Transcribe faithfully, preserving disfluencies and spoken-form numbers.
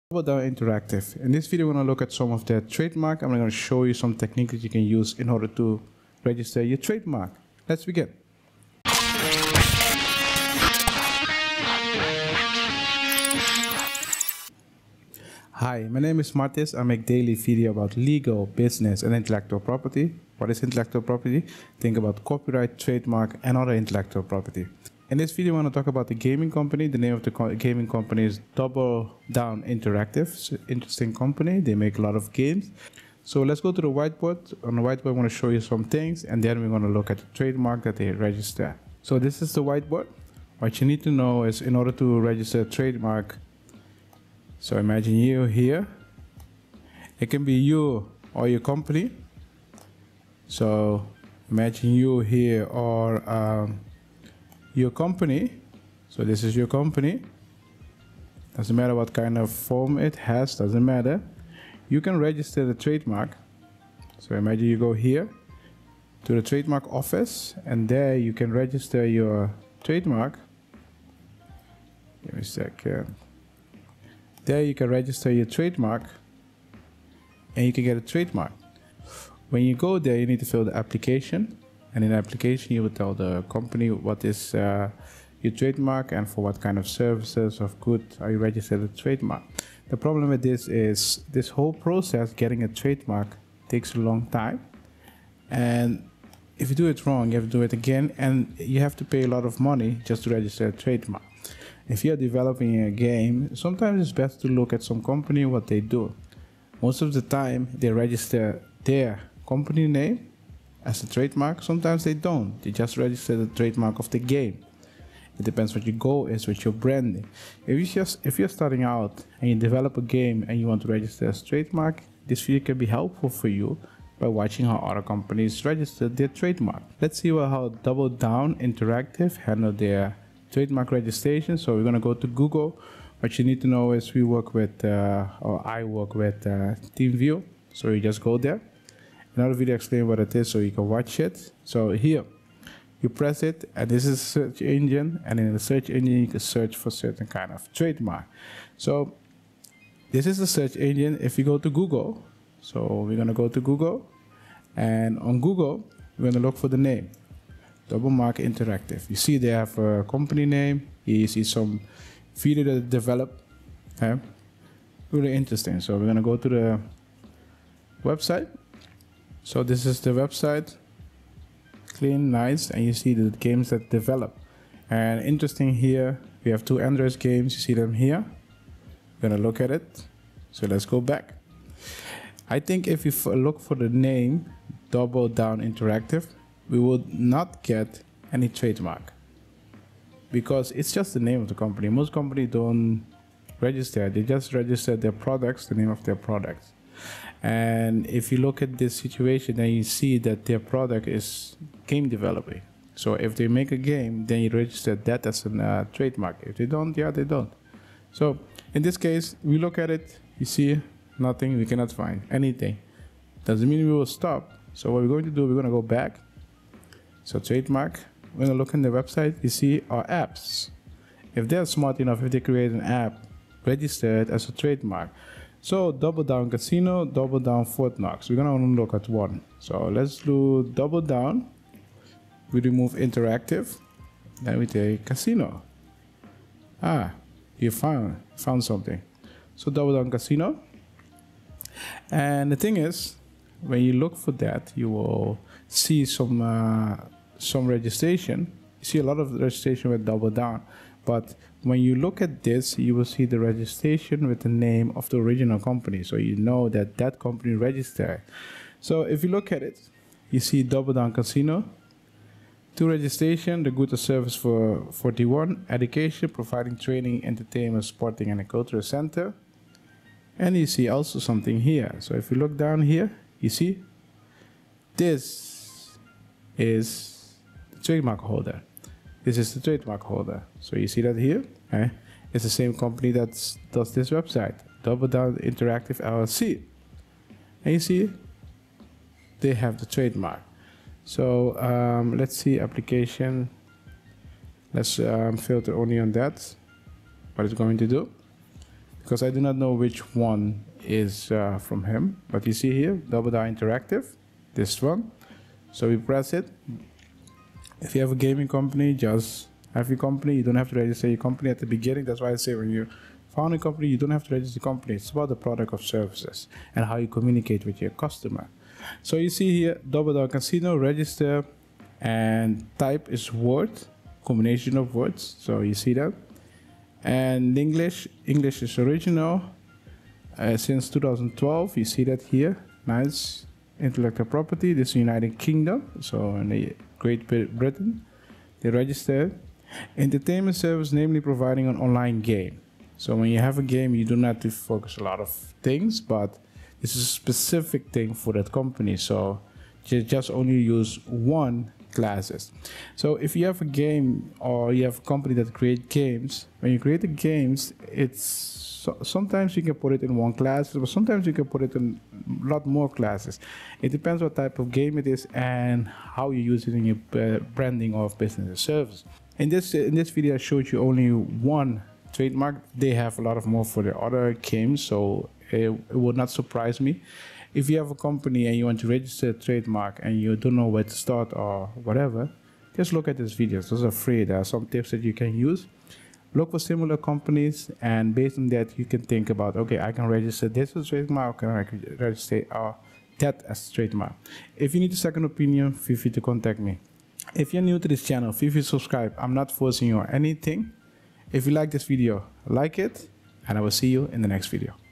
Double Down Interactive. In this video, we're going to look at some of their trademark. I'm going to show you some techniques that you can use in order to register your trademark. Let's begin. Hi, my name is Martis. I make daily video about legal, business, and intellectual property. What is intellectual property? Think about copyright, trademark, and other intellectual property. In this video, I want to talk about the gaming company. The name of the co gaming company is Double Down Interactive. It's an interesting company. They make a lot of games. So let's go to the whiteboard. On the whiteboard, I want to show you some things, and then we're going to look at the trademark that they register. So this is the whiteboard. What you need to know is in order to register a trademark, so imagine you here. It can be you or your company. So imagine you here or um, your company. So this is your company. Doesn't matter what kind of form it has, doesn't matter. You can register the trademark. So imagine you go here to the trademark office, and there you can register your trademark. Give me a second. There you can register your trademark and you can get a trademark. When you go there, you need to fill the application, and in the application you will tell the company what is uh, your trademark and for what kind of services of good are you registered a trademark. The problem with this is this whole process, getting a trademark, takes a long time, and if you do it wrong, you have to do it again, and you have to pay a lot of money just to register a trademark. If you're developing a game, sometimes it's best to look at some company, what they do. Most of the time, they register their company name as a trademark. Sometimes they don't. They just register the trademark of the game. It depends what your goal is with your branding. If you just if you're starting out and you develop a game and you want to register as trademark, this video can be helpful for you by watching how other companies register their trademark. Let's see well how Double Down Interactive handle their trademark registration. So we're going to go to Google. What you need to know is we work with, uh, or I work with uh, TeamViewer. So you just go there. Another video explain what it is so you can watch it. So here, you press it, and this is a search engine. And in the search engine, you can search for certain kind of trademark. So this is the search engine. If you go to Google, so we're going to go to Google. And on Google, we're going to look for the name. Double Mark Interactive. You see they have a company name. You see some video that they developed. Okay? Really interesting. So we're gonna go to the website. So this is the website. Clean, nice, and you see the games that develop. And interesting here, we have two Android games. You see them here. We're gonna look at it. So let's go back. I think if you look for the name Double Down Interactive, we would not get any trademark because it's just the name of the company. Most companies don't register, they just register their products, the name of their products. And if you look at this situation, then you see that their product is game developing. So if they make a game, then you register that as a uh, trademark. If they don't, yeah, they don't. So in this case, we look at it, you see nothing, we cannot find anything. Doesn't mean we will stop. So what we're going to do, we're going to go back. So trademark, we're going to look in the website, you see our apps. If they're smart enough, if they create an app, register it as a trademark. So Double Down Casino, Double Down Fort Knox. We're going to look at one. So let's do Double Down. We remove interactive. Then we take casino. Ah, you found, found something. So Double Down Casino. And the thing is, when you look for that, you will see some uh, some registration. You see a lot of registration with Double Down, but when you look at this, you will see the registration with the name of the original company, so you know that that company registered. So if you look at it, you see Double Down Casino, two registration, the good service for forty-one, education, providing training, entertainment, sporting, and a cultural center. And you see also something here. So if you look down here, you see this is the trademark holder. This is the trademark holder. So you see that here. Eh? It's the same company that does this website, Double Down Interactive L L C. And you see, they have the trademark. So um, let's see application. Let's um, filter only on that. What it's going to do. because I do not know which one is uh, from him. But you see here, Dobodar Interactive, this one. So we press it. If you have a gaming company, just have your company. You don't have to register your company at the beginning. That's why I say when you found a company, you don't have to register the company. It's about the product of services and how you communicate with your customer. So you see here, Dobodar Casino, register, and type is word, combination of words. So you see that. And English, English is original uh, since two thousand twelve. You see that here. Nice. Intellectual property. This is United Kingdom. So in the Great Britain, they registered. Entertainment service, namely providing an online game. So when you have a game, you do not have to focus a lot of things, but this is a specific thing for that company. So you just only use one classes. So if you have a game or you have a company that create games, when you create the games, it's so, sometimes you can put it in one class, but sometimes you can put it in a lot more classes. It depends what type of game it is and how you use it in your uh, branding of business or service. In this in this video, I showed you only one trademark. They have a lot of more for the other games, so it, it would not surprise me. If you have a company and you want to register a trademark and you don't know where to start or whatever, just look at these videos. Those are free. There are some tips that you can use. Look for similar companies, and based on that, you can think about, okay, I can register this as trademark, or I can register uh, that as trademark. If you need a second opinion, feel free to contact me. If you're new to this channel, feel free to subscribe. I'm not forcing you on anything. If you like this video, like it, and I will see you in the next video.